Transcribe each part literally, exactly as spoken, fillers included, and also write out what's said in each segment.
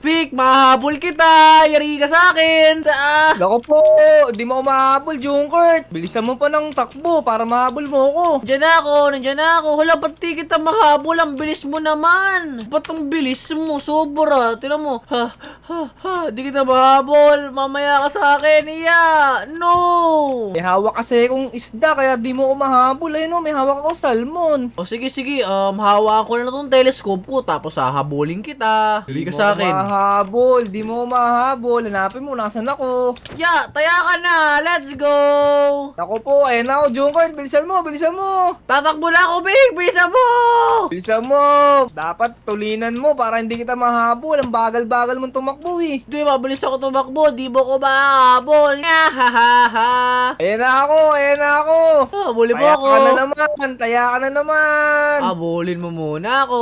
Vic, mahabol kita. Yari ka sa akin. Ah. Lako po, di mo ako mahabol, Junkert. Bilisan mo pa ng takbo para mahabol mo ako. Nandiyan na ako, nandiyan na ako. Hala, ba't di kita mahabol? Ang bilis mo naman. Ba't ang bilis mo? Sobra. Tignan mo. Ha, ha, ha. Di kita mahabol. Mamaya ka sa akin. Iya. No. May hawak kasi akong isda, kaya di mo ako mahabol. Ayun o, may hawak akong salmon. O sige, sige. Um, hawakan ko na itong telescope ko. Tapos hahabulin kita. Hindi ka sa akin. Di mo mahabol. Di mo mahabol. Hanapin mo, nasan ako? Ya, taya ka na. Let's go. Ako po, ayun na ako, Junkert. Bilisan mo, bilisan mo. Tatakbo na ako, Big. Bilisan mo. Bilisan mo. Dapat tulinan mo para hindi kita mahabol. Ang bagal-bagal mong tumakbo eh. Di, mabilis ako tumakbo. Di mo ko mahabol. Ha, ha, ha, ha. Ayan na ako, ayan na ako. Habulin mo Taya ako. ka na naman, taya ka na naman. Habulin mo muna ako.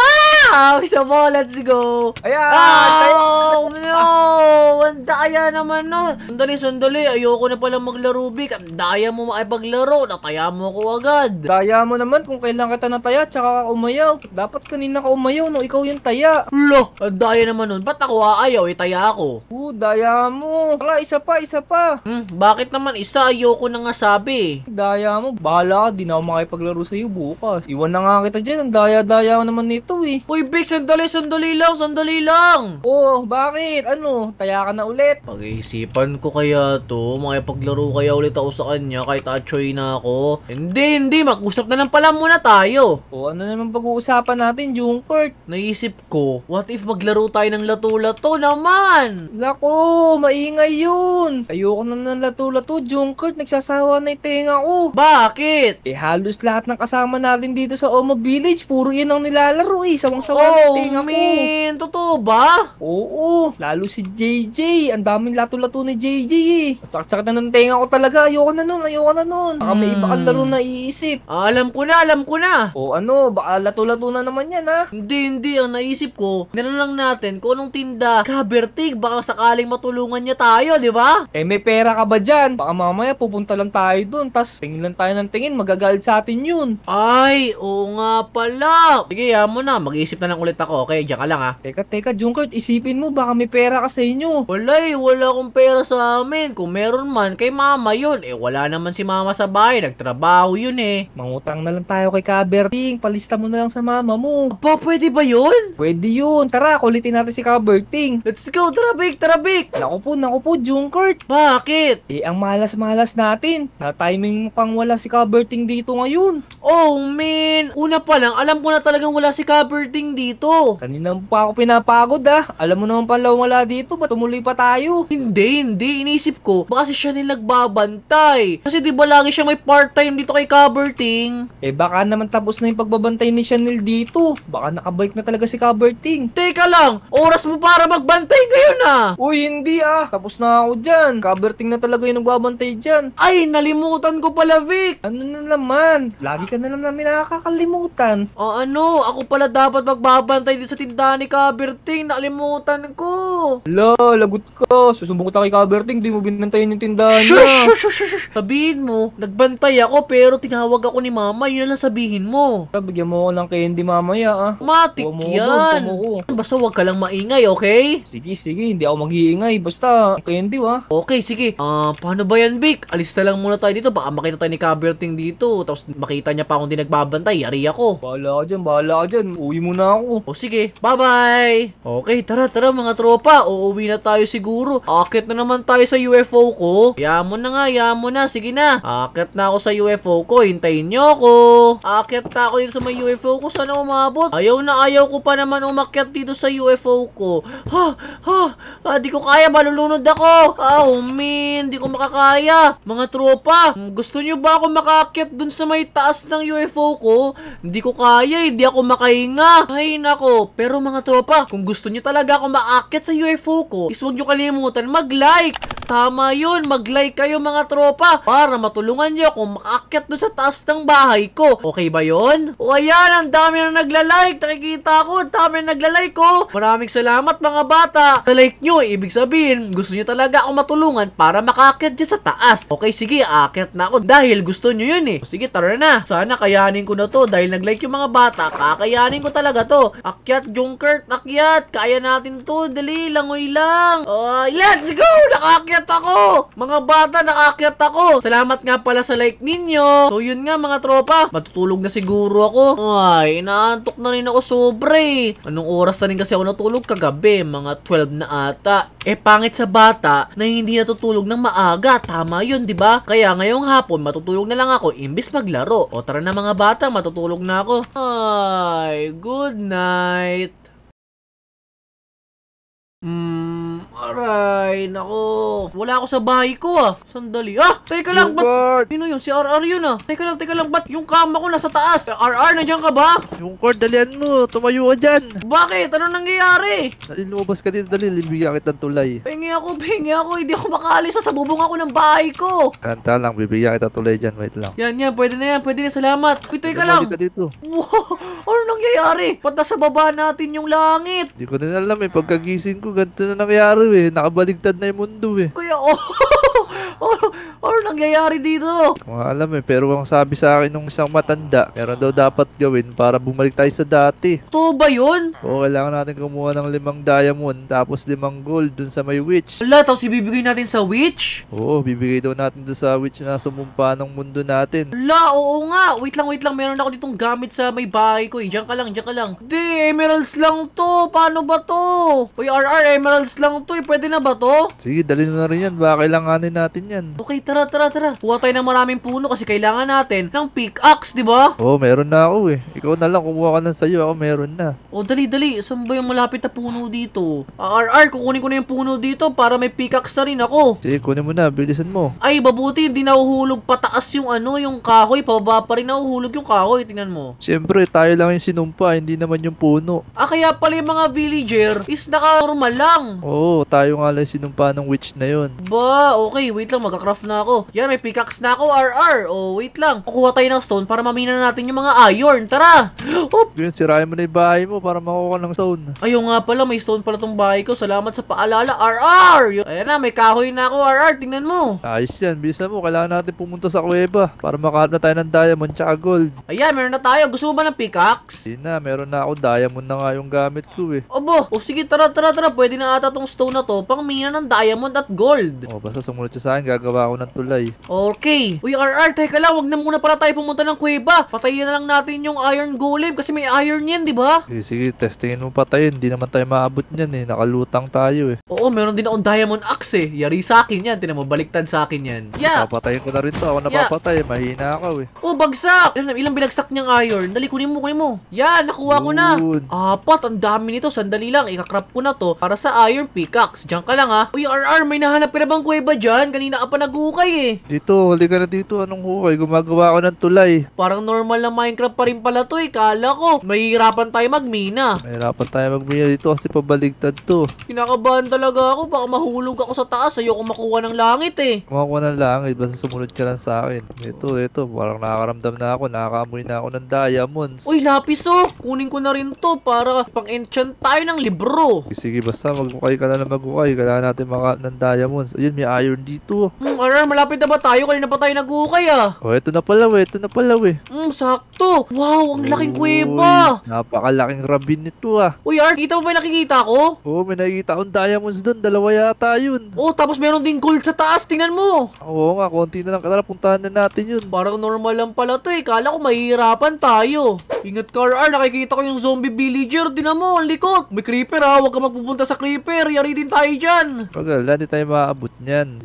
Wow! Isa mo, let's go. Ayan, taya. Oh, no. Ang daya naman nun. Sandali, sandali. Ayoko na pala maglaro, Vic. Ang daya mo makipaglaro. Nataya mo ako agad. Daya mo naman kung kailan kita nataya, tsaka ka umayaw. Dapat kanina ka umayaw, no? Ikaw yung taya. Lo, ang daya naman nun. Ba't ako aayaw? Itaya ako. Oo, daya mo. Wala, isa pa, isa pa. Hmm, bakit naman isa? Ayoko na nga sabi. Daya mo, bahala ka. Di na ako makipaglaro sa'yo bukas. Iwan na nga kita dyan. Ang daya-daya mo naman nito eh. Uy, Vic, sandali, sandali lang, sandali lang. Oh, bakit? Ano? Taya ka na ulit. Pag-iisipan ko kaya to, makipaglaro kaya ulit ako sa kanya kahit atchoy na ako. Hindi, hindi, mag-usap na lang pala muna tayo. O, ano naman pag-uusapan natin, Junkert? Naisip ko, what if maglaro tayo ng lato-lato naman? Lako, maingay yun. Ayoko na ng lato-lato, Junkert. Nagsasawa na yung tenga ko. Bakit? Eh, halos lahat ng kasama natin dito sa Omo Village, puro yun ang nilalaro eh. Sawang-sawa na Oh, yung tenga ko. man, totoo ba? Oo, lalo si J J. Ang daming lato-lato ni J J eh. At sakit na ng tenga ko talaga. Ayoko na nun, ayoko na nun. Baka may iba kang laro na iisip. Ah, alam ko na, alam ko na. O ano, baka lato-lato na naman yan ha. Hindi, hindi. Ang naisip ko, nilalang natin kung anong tinda. Kabertig, baka sakaling matulungan niya tayo, di ba? Eh, may pera ka ba dyan? Baka mamaya pupunta lang tayo dun. Tas tingin lang tayo ng tingin, magagalit sa atin yun. Ay, oo nga pala. Sige, yan mo na. Mag-iisip na lang ulit ako. Okay, diyan ka lang ha. Teka, teka, Junkert, isipin mo, baka may pera ka sa inyo. Wala eh, wala akong pera sa amin. Kung meron man, kay mama yun. Eh, wala naman si mama sa bahay. Nagtrabaho yun eh. Mangutang na lang tayo kay Kaberting. Palista mo na lang sa mama mo. Aba, pwede ba yun? Pwede yun. Tara, kulitin natin si Kaberting. Let's go, tara Vic, tara Vic. Naku po, naku po, Junkert. Bakit? Eh, ang malas-malas natin. Na timing pang wala si Kaberting dito ngayon. Oh, man. Una pa lang, alam ko na talagang wala si Kaberting dito. Kanina pa ako pinapagod ah. Alam mo naman pala wala dito. Ba't tumuloy pa tayo? Hindi, hindi. Iniisip ko, baka si Chanel nagbabantay. Kasi di ba lagi siya may part-time dito kay Kaberting? Eh, baka naman tapos na yung pagbabantay ni Chanel dito. Baka nakabalik na talaga si Kaberting. Teka lang, oras mo para magbantay ngayon ah. Uy, hindi ah. Tapos na ako dyan. Kaberting na talaga yung nagbabantay dyan. Ay, nalimutan ko pala, Vic. Ano na naman? Lagi ka na naman namin nakakalimutan. O ano, ako pala dapat magbabantay dito sa tindahan ni Kaberting. Nakalimutan ko. Hala, lagot ka. Susumbong kita kay Kaberting. Di mo binantayan yung tindahan Shush, niya. shush, shush, shush. Sabihin mo, nagbantay ako pero tinawag ako ni mama. Yun na lang sabihin mo. Bigyan mo ako ng candy mamaya ah. Matik Tuwa mo ko yan. doon, tuwa mo ko. Basta wag ka lang maingay, okay? Sige, sige. Hindi ako mag-iingay. Basta, candy ah. Okay, sige. Ah, paano ba yan, Vic? Alis na lang muna tayo dito. Baka makita tayo ni Kaberting dito. Tapos makita niya pa akong di nagbabantay. Yari ako. Bahala ka dyan, bahala ka dyan. Uwi muna ako. O sige, bye-bye! Okay, tara, tara mga tropa. Uuwi na tayo siguro. Akit na naman tayo sa U F O ko. Yaman mo na nga, yaman mo na. Sige na. Akit na ako sa U F O ko. Hintayin nyo ako. Akit na ako dito sa may U F O ko. Sana umabot. Ayaw na ayaw ko pa naman umakyat dito sa U F O ko. Ha, ha, ha, di ko kaya. Malulunod ako. Oh, man, di ko makakaya. Mga tropa, gusto nyo ba ako makakyat dun sa may taas ng U F O ko? Hindi ko kaya, hindi ako makahinga. Ay, nako. Pero mga tropa, kung gusto nyo talaga ako maakyat sa U F O ko, is huwag nyo kalimutan mag-like, tama yun. Mag-like kayo mga tropa para matulungan nyo kung makaakyat doon sa taas ng bahay ko. Okay ba yun? O ayan, ang dami na nagla-like. Nakikita ko, ang dami na nagla-like ko. Maraming salamat mga bata. Na-like nyo, ibig sabihin, gusto nyo talaga akong matulungan para makaakyat dyan sa taas. Okay, sige, aakyat na ako dahil gusto nyo yun eh. O, sige, tara na. Sana kayanin ko na to dahil nag-like yung mga bata. Kakayanin ko talaga to. Akyat, Junkert, akyat. Kaya natin to. Dali, langoy lang. Uh, let's go! Nakaakyat ako! Mga bata, nakaakyat ako. Salamat nga pala sa like ninyo. So, yun nga mga tropa. Matutulog na siguro ako. Ay, inaantok na rin ako sobre. Anong oras na rin kasi ako natulog kagabi? Mga twelve na ata. Eh, pangit sa bata na hindi natutulog ng maaga. Tama yun, di ba? Kaya ngayong hapon, matutulog na lang ako imbis maglaro. O tara na mga bata, matutulog na ako. Ay, good night. Hmm, aray, nako. Wala ako sa bahay ko ah. Sandali. Ah, teka lang, ba't? Sino yun? Si R R yun ah. Teka lang, teka lang, ba't yung kama ko nasa taas? R R, nandiyan ka ba? Yung cord, dalian mo. Tumayo ka dyan. Bakit? Ano nangyayari? Dali, lumabas ka dito. Dali, libigyan kita ng tulay. Pingi ako, pingi ako. Hindi ako makalis. Sasabubong ako ng bahay ko. Kanta lang, bibigyan kita ng tulay dyan. Wait lang. Yan, yan. Pwede na yan. Pwede na. Salamat. Uy, teka lang. Ka dito. Wow, ano nangyayari? Ba't nasa baba natin yung langit? Hindi ko din alam eh. Pagkagising ko, ganito na nangyari eh. Nakabaligtad na yung mundo eh. Kaya, oh, ano, ano nangyayari dito? Mga alam eh, pero ang sabi sa akin nung isang matanda, meron daw dapat gawin para bumalik tayo sa dati. Ito ba yun? Oo, kailangan natin kumuha ng limang diamond, tapos limang gold dun sa may witch. Wala, tapos ibibigay natin sa witch? Oo, bibigay daw natin dun sa witch na sumumpa ng mundo natin. Wala, oo nga. Wait lang, wait lang. Meron ako ditong gamit sa may bahay ko eh. Diyan ka lang, diyan ka lang. Di, emeralds lang to. Paano ba to? Uy, R R, emeralds lang to eh. Pwede na ba to? Sige, dalhin mo na rin yan. Baka kailanganin natin yan. Okay, tara, tara, tara. Kuha tayo ng maraming puno kasi kailangan natin ng pickaxe, di ba? Oo, meron na ako eh. Ikaw na lang, kumuha ka ng sayo. Ako meron na. O, dali, dali. Saan ba yung malapit na puno dito? Ah, R R, kukunin ko na yung puno dito para may pickaxe na rin ako. Sige, kunin mo na. Bilisan mo. Ay, babuti. Hindi nahuhulog pataas yung ano, yung kahoy. Pababa pa rin nahuhulog yung kahoy. Tingnan mo. Siyempre, tayo lang yung sinumpa. Hindi naman yung puno. Ah, kaya pala yung mga villager is naka-normal lang. Oo, tayo nga lang yung sinumpa ng witch na yun. Ba, okay. Wait lang. Magka-craft na ako. Yan, may pickaxe na ako, R R. Oh, wait lang. Kukuha tayo ng stone para mamina natin yung mga iron. Tara! Oop! Yun, sirahin mo na yung bahay mo para makuha ka ng stone. Ayun nga pala, may stone pala tong bahay ko. Salamat sa paalala, R R! Yun- Ayan na, may kahoy na ako, R R. Tingnan mo. Ayos yan, bilisan mo. Kailangan natin pumunta sa kuweba para makahanap na tayo ng diamond tsaka gold. Ayan, meron na tayo. Gusto mo ba ng pickaxe? Hindi na, meron na ako. Diamond na nga yung gamit ko eh. Obo, o sige, tara, tara, tara. Pwede na ata tong stone na to pang mina ng diamond at gold. O, basta sumunod siya sa akin, gagawa ako ng tulay. Okay. Uy, R R, teka lang. Wag na muna pala tayo pumunta ng kuweba. Patayin na lang natin yung iron golem kasi may iron yan, di ba? Sige, sige, testingin mo patayin. Hindi naman tayo maabot niyan eh. Nakalutang tayo eh. Oo, meron din akong diamond axe eh. Yari sa akin yan. Tinan mo, baliktad sa akin yan. Yeah. Papatayin ko na rin to. Ako napapatay. Mahina ako eh. Oh, bagsak! Ilan, ilang binagsak niyang iron? Dali, kunin mo, kunin mo. Yan, nakuha ko na. Yun. Apat, ang dami nito. Sandali lang, ikakrap ko na to para sa iron pickaxe. Diyan ka lang ha. Uy, R R, may nahanap ka na bang kuweba dyan? Kanina ka pa nagukay eh. Dito, huli ka na dito. Anong hukay? Gumagawa ako ng tulay. Parang normal na Minecraft pa rin pala to eh. Kala ko, mahihirapan tayo magmina. Mahirapan tayo magmina dito kasi pabaligtad to. Kinakabahan talaga ako. Baka mahulog ako sa taas. Ayoko makuha ng langit eh. Kumakuha ng langit. Basta sumunod ka lang sa akin. Ito, ito. Parang nakakaramdam na ako. Nakakaamoy na ako ng diamonds. Uy, lapis oh. Kunin ko na rin to para pang-enchant tayo ng libro. Sige, sige, basta magukay ka na lang magukay. Kailangan natin maka ng diamonds. Ayun, may iron dito. Hmm, R R, malapit na ba tayo? Kanina pa tayo nag-ukay ah. Oh, ito na pala, we. Ito na pala, we. Hmm, sakto. Wow, ang laking Uy, kuweba. napakalaking rabin nito, ah. Uy, R, kita mo ba yung nakikita ko? Oo, may nakikita akong diamonds doon. Dalawa yata yun. Oh, tapos meron din gold sa taas. Tingnan mo. Oo nga, konti na lang. Tara, puntahan na natin yun. Parang normal lang pala to eh. Kala ko mahihirapan tayo. Ingat ka, R R. Nakikita ko yung zombie villager. Tingnan mo, ang likot. May creeper ha. Huwag ka magpupunta sa creeper. Yari din tayo dyan. Pagal, hindi tayo maaabot niyan. Yan.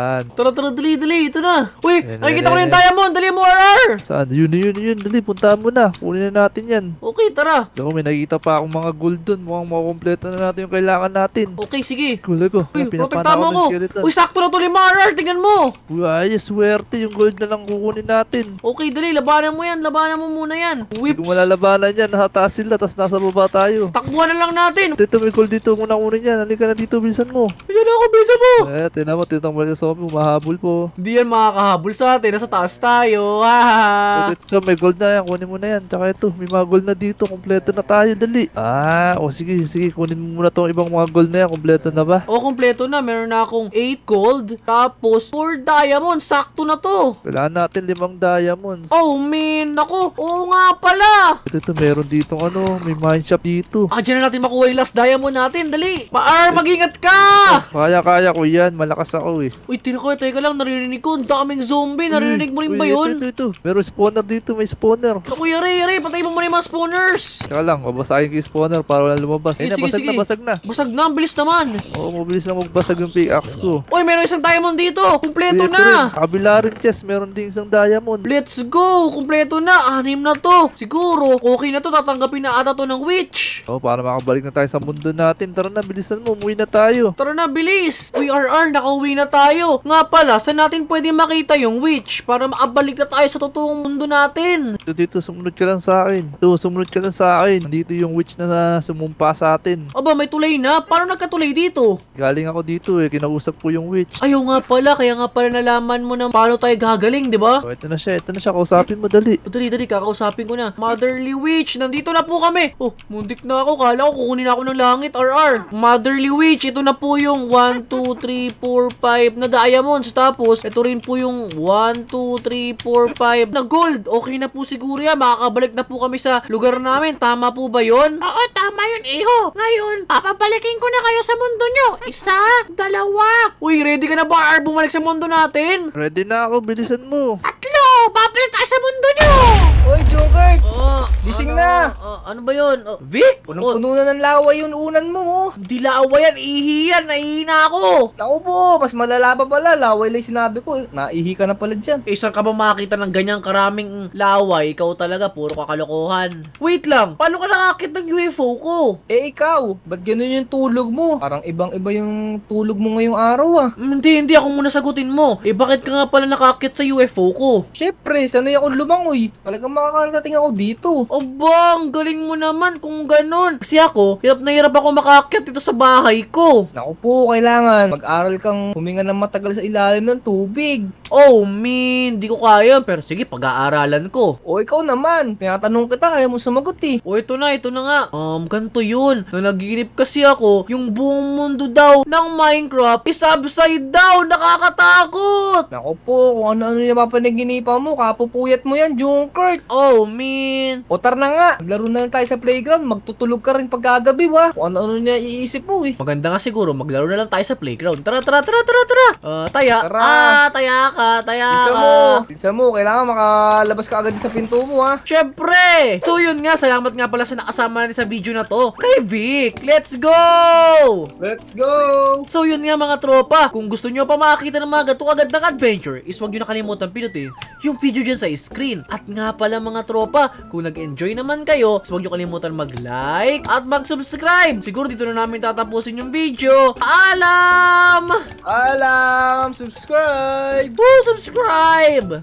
Yan. Tara, tara, dali, dali. Ito na. Uy, Yan, nakikita yan, ko na yung yan. diamond. Dali mo, R R. Saan? Yun, yun, yun. Dali, puntahan mo na. Kunin na natin yan. Okay, tara. Ako, may nakikita pa akong mga gold dun. Mukhang makukompleto na natin yung kailangan natin. Okay, sige. Gulo ko. Uy, Pinapana protekta mo ng ako. skeleton. Uy, sakto na to lima, R R. Tingnan mo. Uy, ayos. Swerte. Yung gold na lang kukunin natin. Okay, dali. Labanan mo yan. Labanan mo muna yan. Hindi Whips. ko malalabanan yan. Nakataas sila. Tapos nasa baba tayo. Takbuhan na lang natin. Dito, may gold dito. Muna kunin yan. Halika na dito. Bilisan mo. Diyan ako, bisa mo. Eh, tinan mo. Tinatang mali sa zombie. Mahabol po. Hindi yan makakahabol sa atin. Nasa taas tayo. Ha. Ito, may gold na yan. Kunin mo na yan. Tsaka ito, may mga gold na dito. Kompleto na tayo. Dali. Ah, o sige, sige. Kunin mo muna tong ibang mga gold na yan. Kompleto na ba? O, kompleto na. Meron na akong eight gold. Tapos, four diamond. Sakto na to. Kailangan natin limang diamonds. Oh, man. Ako. Oo nga pala. Ito, ito, meron dito ano. May mine shop dito. Ah, dyan na natin makuha yung last diamond natin. Dali. Maar, mag-ingat ka. Kaya, kaya ko yan. Malakas ako eh. Uy, tinako. Teka lang. Naririnig ko. Ang daming zombie. Narinig mo rin Uy, ba ito, yun? Ito, ito, Meron spawner dito. May spawner. Naku, yari, yari. Patay mo muna yung mga spawners. Teka lang. Babasahin ko yung spawner para wala lumabas. Sige, Ayun na, sige, basag sige. na, basag na. Basag na. Ang bilis naman. Oo, mabilis na magbasag yung pickaxe ko. Uy, meron isang diamond dito. Kumpleto Ito rin. na. Kabila rin, chest. Meron din isang diamond. Let's go. Kumpleto na. Anim na to. Siguro, okay na to. Tatanggapin na ata to ng witch. Oh, para makabalik na tayo sa mundo natin. Tara na, bilisan mo. Umuwi na tayo. Tara na, bilis. Uy, R R, nakauwi na tayo. Nga pala, saan natin pwede makita yung witch para makabalik na tayo sa totoong mundo natin? Dito, dito, sumunod ka lang sa akin. Dito, sumunod ka lang sa akin. Dito yung witch na, na sumumpa sa atin. Aba, may tulay na. Paano nagkatulay dito? Galing ako dito eh. Kinausap ko yung witch. Ayaw nga pala, kaya nga pala nalaman mo na paano tayo gagaling, di ba? Oh, ito na siya. Ito na siya. Kausapin mo, dali. O, dali, dali, kakausapin ko na. Motherly Witch, nandito na po kami. Oh, muntik na ako. Kala ko kukunin ako ng langit, R R. Motherly Witch, ito na po yung one, two, three, four, five na diamonds. Tapos, ito rin po yung one, two, three, four, five na gold. Okay na po siguro yan. Makakabalik na po kami sa lugar namin. Tama po ba yun? Oo, tama yun, iho. Ngayon, papabalikin ko na kayo sa mundo nyo. Isa, dalawa. Uy, ready ka na ba, R R, bumalik sa mundo natin? Ready na ako. Bilisan mo. Tatlo, babalik tayo sa mundo nyo. Oy, Joker! Oh, Gising ano, na. oh, ano ba yun? Oh, Vic? Oh, Punong-puno na ng laway yung unan mo, oh. di laway yan. Ihi yan. Nahihina ako. Naku po, mas malala pa pala. Laway lang yung sinabi ko. Naihi ka na pala dyan. Eh, saan ka ba makakita ng ganyang karaming laway? Ikaw talaga, puro kakalokohan. Wait lang. Paano ka nakakit ng U F O ko? Eh ikaw, ba't ganun yung tulog mo? Parang ibang-iba yung tulog mo ngayong araw ah. Mm, Hindi, hindi. Ako muna sagutin mo. Eh, bakit ka nga pala nakakit sa U F O ko? Syempre, sanay ako lumangoy. Talagang makakarating ako dito. Aba, ang galing mo naman kung ganon. Kasi ako, hirap na hirap ako makakit dito sa bahay ko. Naku po, kailangan mag-aral kang huminga ng matagal sa ilalim ng tubig. Oh, min. Di ko kaya. Pero sige, pag-aaralan ko. O ikaw naman, tinatanong kita, ayaw mo sumagot eh. O ito na, ito na nga. Um, ganito yun. Nanaginip kasi ako, yung buong mundo daw ng Minecraft is upside down. Nakakatakot! Naku po, kung ano-ano yung mapanaginipan mo, kapupuyat mo yan, Junkert. Oh, man. O tara na nga, maglaro na lang tayo sa playground, magtutulog ka rin pagkagabi ba? Kung ano-ano niya iisip mo eh. Maganda nga siguro, maglaro na lang tayo sa playground. Tara, tara, tara, tara, tara. Uh, taya. Tara. Ah, taya ka, taya Bisa ka. mo, bisa mo, kailangan makalabas ka agad sa pinto mo ha. Syempre! So yun nga, salamat nga pala sa nakasama natin sa video na to. Kay Vic, let's go! Let's go! So yun nga mga tropa, kung gusto nyo pa makakita ng mga gato agad ng adventure, is huwag nyo nakalimutan pinutin yung video dyan sa screen. At nga pala mga tropa, kung nag-enjoy naman kayo, is huwag nyo kalimutan mag-like at mag-subscribe. Siguro dito na namin tatapusin yung video. Paalam! Alam! Subscribe! Woo! Subscribe!